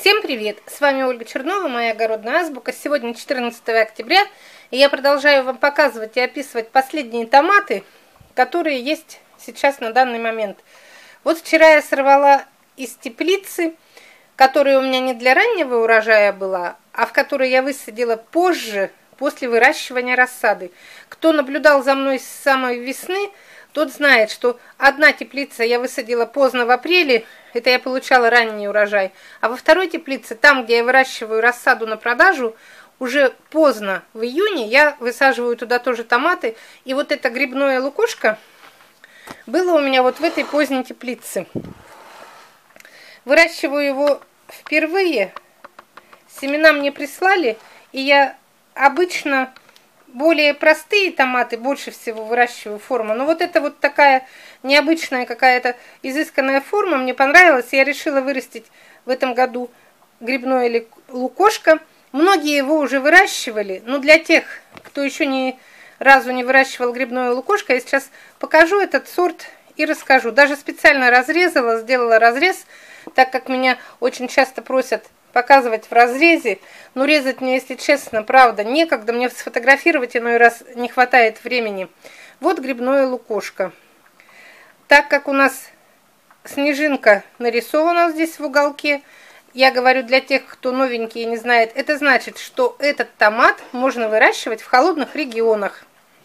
Всем привет! С вами Ольга Чернова, моя огородная азбука. Сегодня 14 октября, и я продолжаю вам показывать и описывать последние томаты, которые есть сейчас на данный момент. Вот вчера я сорвала из теплицы, которая у меня не для раннего урожая была, а в которой я высадила позже, после выращивания рассады. Кто наблюдал за мной с самой весны, тот знает, что одна теплица я высадила поздно в апреле, это я получала ранний урожай, а во второй теплице, там, где я выращиваю рассаду на продажу, уже поздно, в июне, я высаживаю туда тоже томаты, и вот это грибное лукошко было у меня вот в этой поздней теплице. Выращиваю его впервые, семена мне прислали, и я обычно более простые томаты больше всего выращиваю форму. Но вот это вот такая необычная какая-то изысканная форма мне понравилась. Я решила вырастить в этом году грибное лукошко. Многие его уже выращивали, но для тех, кто еще ни разу не выращивал грибное лукошко, я сейчас покажу этот сорт и расскажу. Даже специально разрезала, сделала разрез, так как меня очень часто просят показывать в разрезе, но резать мне, если честно, правда, некогда, мне сфотографировать иной раз не хватает времени. Вот грибное лукошко. Так как у нас снежинка нарисована здесь в уголке, я говорю для тех, кто новенький и не знает, это значит, что этот томат можно выращивать в холодных регионах.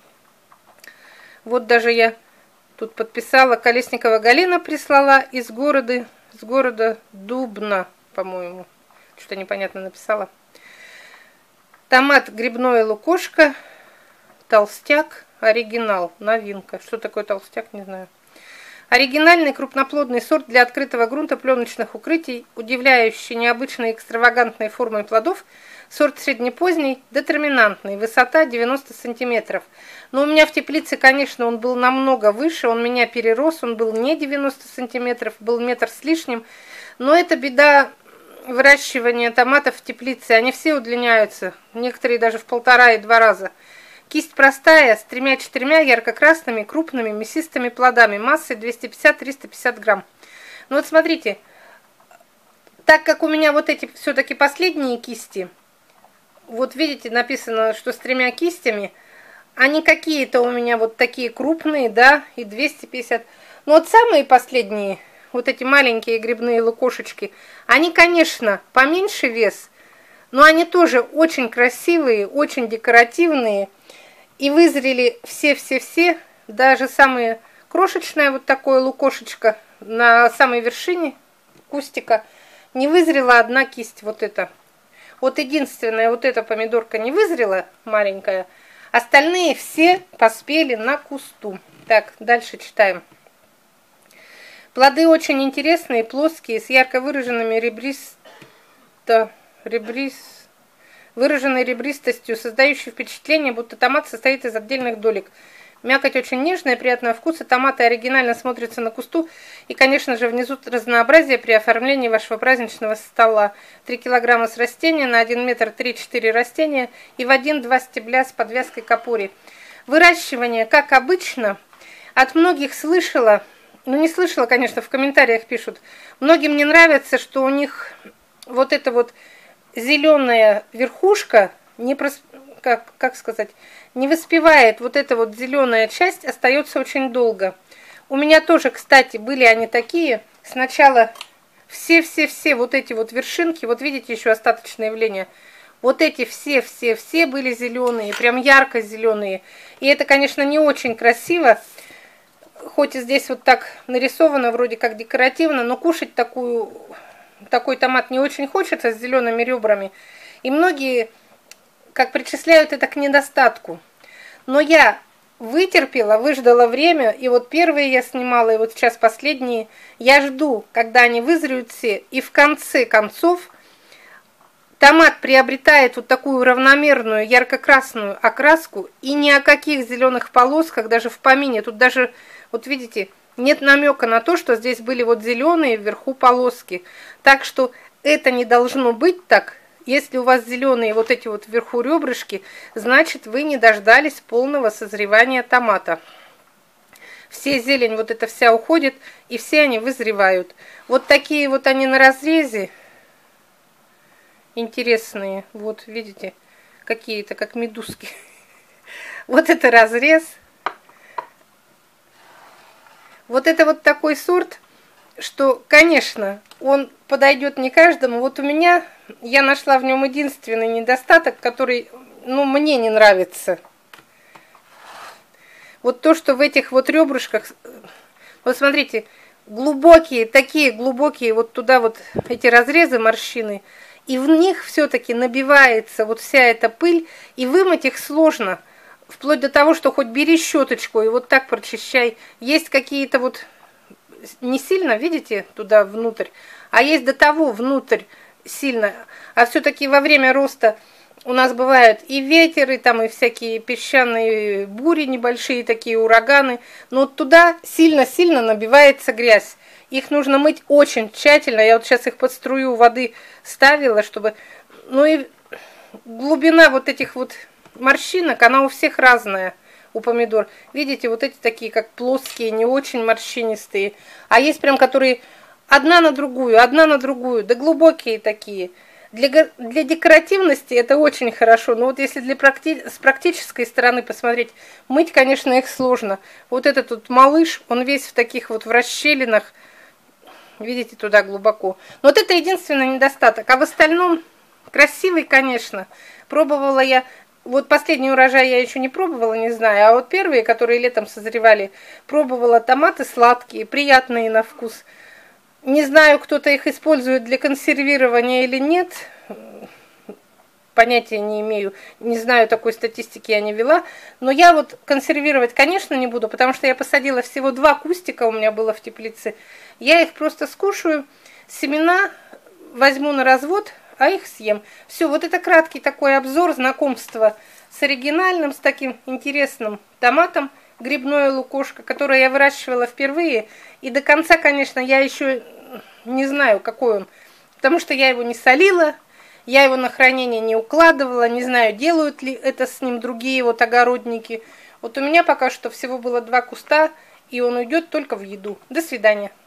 Вот даже я тут подписала, Колесникова Галина прислала из города Дубна, по-моему. Что-то непонятно написала. Томат грибное лукошко, толстяк, оригинал, новинка. Что такое толстяк, не знаю. Оригинальный крупноплодный сорт для открытого грунта, пленочных укрытий, удивляющий необычной экстравагантной формой плодов. Сорт среднепоздний, детерминантный, высота 90 сантиметров. Но у меня в теплице, конечно, он был намного выше, он меня перерос, он был не 90 сантиметров, был метр с лишним. Но это беда выращивания томатов в теплице, они все удлиняются, некоторые даже в 1,5 и 2 раза. Кисть простая, с 3-4 ярко-красными, крупными, мясистыми плодами, массой 250-350 грамм. Ну вот смотрите, так как у меня вот эти все-таки последние кисти, вот видите, написано, что с 3 кистями, они какие-то у меня вот такие крупные, да, и 250. Но вот самые последние, вот эти маленькие грибные лукошечки, они, конечно, поменьше вес, но они тоже очень красивые, очень декоративные. И вызрели все, даже самые крошечное вот такое лукошечко на самой вершине кустика не вызрела одна кисть, вот эта. Вот единственная вот эта помидорка не вызрела, маленькая, остальные все поспели на кусту. Так, дальше читаем. Плоды очень интересные, плоские, с ярко выраженными выраженной ребристостью, создающей впечатление, будто томат состоит из отдельных долек. Мякоть очень нежная, приятного вкуса, томаты оригинально смотрятся на кусту и, конечно же, внизу разнообразие при оформлении вашего праздничного стола. 3 килограмма с растения, на 1 метр 3-4 растения и в 1-2 стебля с подвязкой капури. Выращивание, как обычно, от многих слышала, ну не слышала, конечно, в комментариях пишут, многим не нравится, что у них вот это вот зеленая верхушка не воспевает, вот эта вот зеленая часть остается очень долго. У меня тоже, кстати, были они такие. Сначала все вот эти вот вершинки, вот видите еще остаточное явление, вот эти все были зеленые, прям ярко зеленые. И это, конечно, не очень красиво, хоть и здесь вот так нарисовано, вроде как декоративно, но кушать такой томат не очень хочется с зелеными ребрами. И многие, как причисляют это к недостатку. Но я вытерпела, выждала время, и вот первые я снимала, и вот сейчас последние. Я жду, когда они вызреют все, и в конце концов томат приобретает вот такую равномерную ярко-красную окраску, и ни о каких зеленых полосках, даже в помине, тут даже, вот видите, нет намека на то, что здесь были вот зеленые вверху полоски. Так что это не должно быть так. Если у вас зеленые вот эти вот вверху ребрышки, значит вы не дождались полного созревания томата. Все зелень вот эта вся уходит, и все они вызревают. Вот такие вот они на разрезе. интересные. Вот, видите, какие-то, как медузки. Вот это разрез. Вот это вот такой сорт, что, конечно, он подойдет не каждому. Вот у меня, я нашла в нем единственный недостаток, который, ну, мне не нравится. Вот то, что в этих вот ребрышках, вот смотрите, глубокие, такие глубокие, вот туда вот эти разрезы, морщины, и в них все-таки набивается вот вся эта пыль, и вымыть их сложно. Вплоть до того, что хоть бери щеточку и вот так прочищай. Есть какие-то вот, не сильно, видите, туда внутрь, а есть до того внутрь сильно. А все-таки во время роста у нас бывают и ветер, и там и всякие песчаные бури небольшие, такие ураганы. Но вот туда сильно-сильно набивается грязь. Их нужно мыть очень тщательно. Я вот сейчас их под струю воды ставила, чтобы... Ну и глубина вот этих вот морщинок, она у всех разная, у помидор. Видите, вот эти такие, как плоские, не очень морщинистые. А есть прям, которые одна на другую, да глубокие такие. Для декоративности это очень хорошо, но вот если с практической стороны посмотреть, мыть, конечно, их сложно. Вот этот тут малыш, он весь в таких вот в расщелинах, видите, туда глубоко. Но вот это единственный недостаток, а в остальном красивый, конечно. Пробовала я. Вот последний урожай я еще не пробовала, не знаю, а вот первые, которые летом созревали, пробовала. Томаты сладкие, приятные на вкус. Не знаю, кто-то их использует для консервирования или нет, понятия не имею, не знаю, такой статистики я не вела, но я вот консервировать, конечно, не буду, потому что я посадила всего 2 кустика у меня было в теплице, я их просто скушаю, семена возьму на развод, а их съем. Все, вот это краткий такой обзор знакомства с оригинальным, с таким интересным томатом грибное лукошко, которое я выращивала впервые. И до конца, конечно, я еще не знаю, какой он, потому что я его не солила, я его на хранение не укладывала, не знаю, делают ли это с ним другие вот огородники. Вот у меня пока что всего было 2 куста, и он уйдет только в еду. До свидания.